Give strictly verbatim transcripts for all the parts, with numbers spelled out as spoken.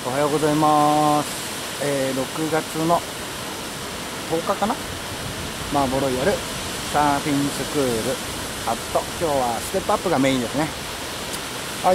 おはようございます。えー、ろくがつのとおかかな、マーボロイヤルサーフィンスクールアット、今日はステップアップがメインですね。はい、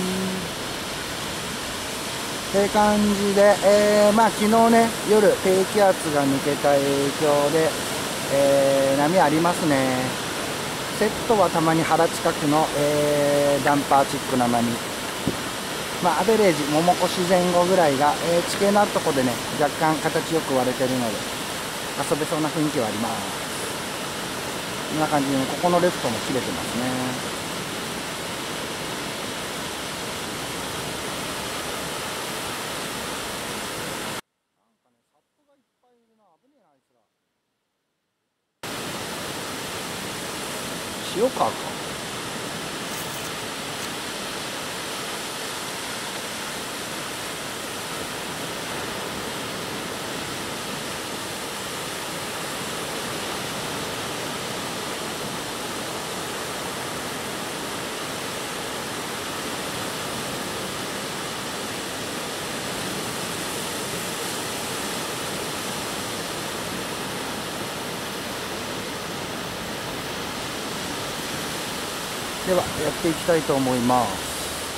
って感じで、えー、まあ昨日ね、夜低気圧が抜けた影響で、えー、波ありますね。セットはたまに腹近くの、えー、ダンパーチックな波、まあ、アベレージ桃腰前後ぐらいが、えー、地形のあるところでね、若干形よく割れてるので遊べそうな雰囲気はあります。こんな感じで、ね、ここのレフトも切れてますね。塩川か。ではやっていきたいと思います。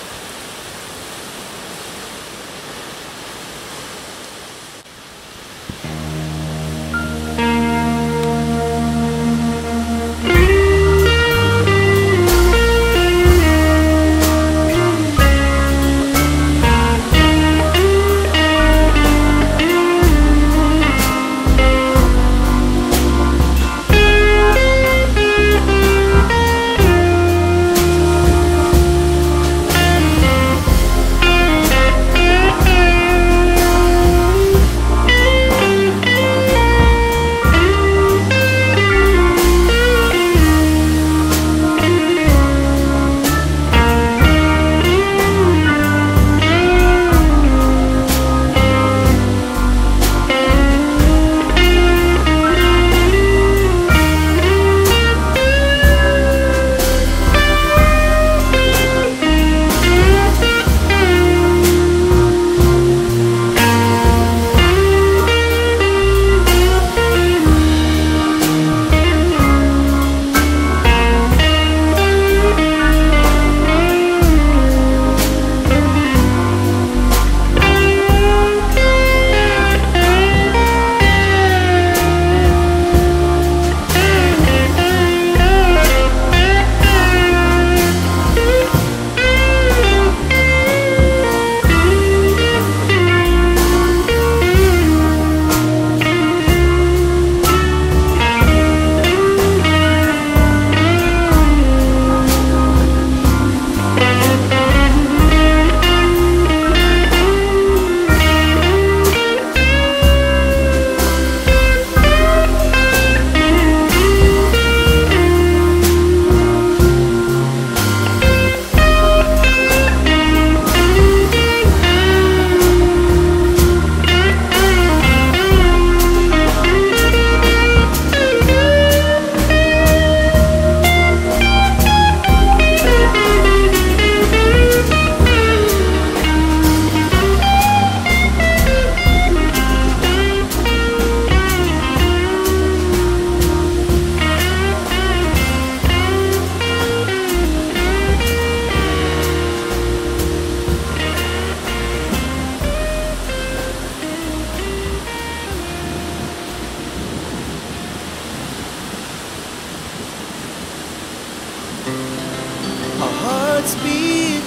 Speed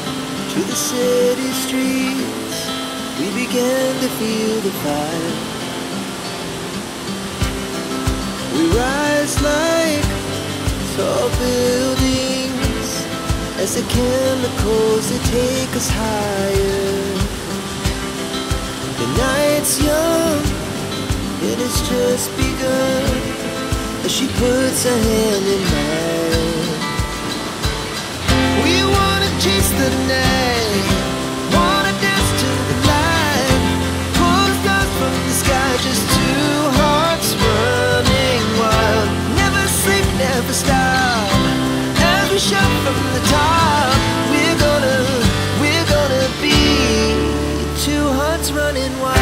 to the city streets, we began to feel the fire. We rise like tall buildings as the chemicals, they take us higher. The night's young and it's just begun as she puts her hand in mine. We wanna chase the night, wanna dance to the light, pull the stars from the sky, just two hearts running wild. Never sleep, never stop, as we shout from the top. We're gonna, we're gonna be running wild.